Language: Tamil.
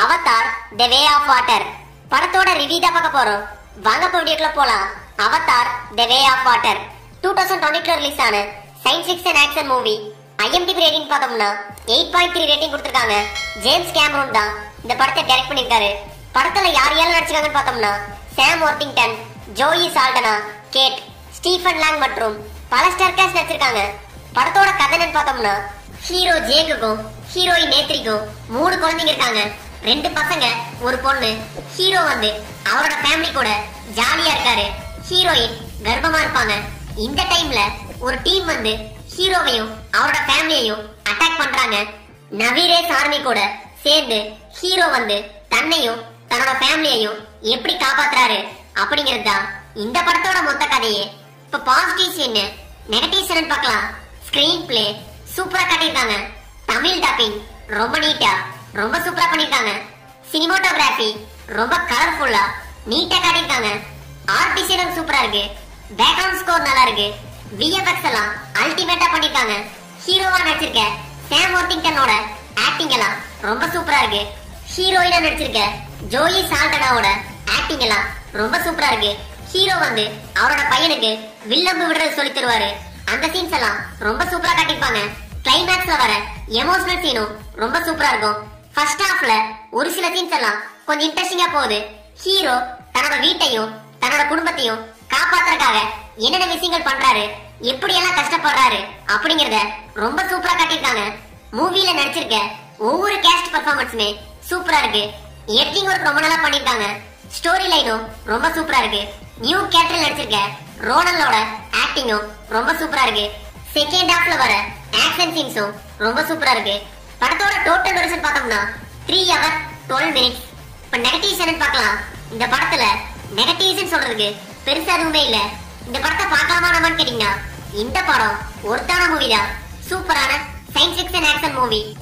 Avatar the way of water படத்தோட ரிவ்யூ தான் பார்க்க போறோம். வாங்க வீடியோக்குள்ள போலாம். Avatar the way of water 2022 release ஆன science fiction action movie. IMDb rating பார்த்தோம்னா 8.3 ரேட்டிங் கொடுத்திருக்காங்க. ஜேம்ஸ் கேமரூன் தான் இந்த படத்தை டைரக்ட் பண்ணிருக்காரு. படத்துல யார் யாரெல்லாம் நடிச்சிருக்காங்கன்னு பார்த்தோம்னா Sam Worthington, Zoe Saldana, Kate, Stephen Lang மற்றும் பல ஸ்டார் காஸ்ட் நடிச்சிருக்காங்க. படத்தோட கதை என்னன்னு பார்த்தோம்னா ஹீரோ ஜேக்குக்கும் ஹீரோயின் நேத்ரிக்கும் 3 குழந்தைங்க இருக்காங்க. 2 பசங்க ஒரு பொண்ணு. ஹீரோ அவரோட ஃபேமிலி கூட ஜாலியா இருக்காரு. ஹீரோயின் கர்ப்பமா இருப்பாங்க. இந்த டைம்ல ஒரு டீம் ஹீரோவையும் அவரோட ஃபேமிலியையும் அட்டாக் பண்றாங்க. நவீரேஸ் ஆர்மி கூட சேர்ந்து ஹீரோ தன்னையும் தன்னோட ஃபேமிலியையும் எப்படி காப்பாத்துறாரு அப்படிங்கிறது தான் இந்த படத்தோட மொத்த கதையே. இப்ப பாசிட்டிவ்ஸ் என்ன, நெகட்டிவ்ஸ் என்னன்னு பார்க்கலாம். ஸ்கிரீன் பிளே சூப்பரா காட்டியிருக்காங்க. தமிழ் டப்பிங் ரொம்ப நீட்டா ரொம்ப சூப்பரா பண்ணிருக்காங்க. சினிமாட்டோகிராஃபி ரொம்ப கலர்ஃபுல்லா நீட்டா காட்டியிருக்காங்க. ஆர்ட் டிசைன் சூப்பரா இருக்கு. பேக்ரவுண்ட் ஸ்கோர் நல்லா இருக்கு. VFX எல்லாம் அல்டிமேட்டா பண்ணிருக்காங்க. ஹீரோவா நடிச்சிருக்க சாம் வொர்த்திங்டனோட ஆக்டிங் எல்லாம் ரொம்ப சூப்பரா இருக்கு. ஹீரோயினா நடிச்சிருக்க ஜோயி சால்டனாவோட ஆக்டிங் எல்லாம் ரொம்ப சூப்பரா இருக்கு. ஹீரோ அவரோட பையனுக்கு வில்லம்பு விடுறது சொல்லி தருவாரு. அந்த சீன்ஸ் எல்லாம் ரொம்ப சூப்பரா காட்டிருப்பாங்க. கிளைமேக்ஸ்ல வர எமோஷனல் சீனும் ரொம்ப சூப்பரா இருக்கும். ஃபர்ஸ்ட் ஹாஃப்ல ஒரு சில சீன்ஸ் எல்லாம் கொஞ்சம் இன்ட்ரெஸ்டிங்கா போகுது. ஹீரோ தன்னோட வீட்டையும் தன்னோட குடும்பத்தையும் காப்பாத்துறதுக்காக என்னென்ன விஷயங்கள் பண்றாரு, எப்படி எல்லாம் கஷ்டப்படுறாரு அப்படிங்கறத ரொம்ப சூப்பரா காட்டியிருக்காங்க. மூவில நடிச்சிருக்க ஒவ்வொரு கேஸ்ட் பெர்ஃபார்மன்ஸுமே சூப்பரா இருக்கு. எடிட்டிங் ஒர்க் ரொம்ப நல்லா பண்ணிருக்காங்க. ஸ்டோரி லைனும் ரொம்ப சூப்பரா இருக்கு. நியூ கேரக்டர் நடிச்சிருக்க ரோனலோட ஆக்டிங்கும் ரொம்ப சூப்பரா இருக்கு. செகண்ட் ஹாஃப்ல வர ஆக்ஷன் சீன்ஸும் ரொம்ப சூப்பரா இருக்கு. படத்தோட டோட்டல் டியூரேஷன் பார்த்தோம்னா 3 hours 12 minutes. இப்ப நெகட்டிவ்ஸ் என்னன்னு பார்க்கலாம். இந்த படத்துல நெகட்டிவ்ஸ் சொல்றதுக்கு பெருசா எதுவுமே இல்ல. இந்த படத்தை பார்க்கலாமா நம்மன்னு கேட்டீங்கன்னா இந்த படம் ஒருத்தான மூவி தான். சூப்பரான சயின்ஸ் ஃபிக்ஷன் ஆக்ஷன் மூவி.